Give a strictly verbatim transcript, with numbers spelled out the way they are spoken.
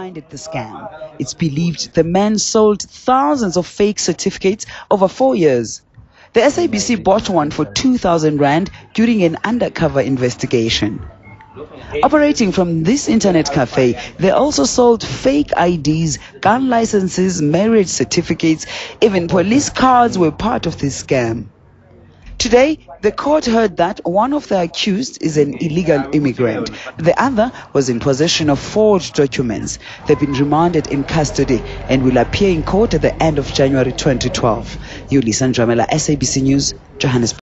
behind the scam. It's believed the man sold thousands of fake certificates over four years. The S A B C bought one for two thousand rand during an undercover investigation. Operating from this internet cafe, they also sold fake I Ds, gun licenses, marriage certificates, even police cards were part of this scam. Today, the court heard that one of the accused is an illegal immigrant. The other was in possession of forged documents. They've been remanded in custody and will appear in court at the end of January twenty twelve. Yuli Sanjamela, S A B C News, Johannesburg.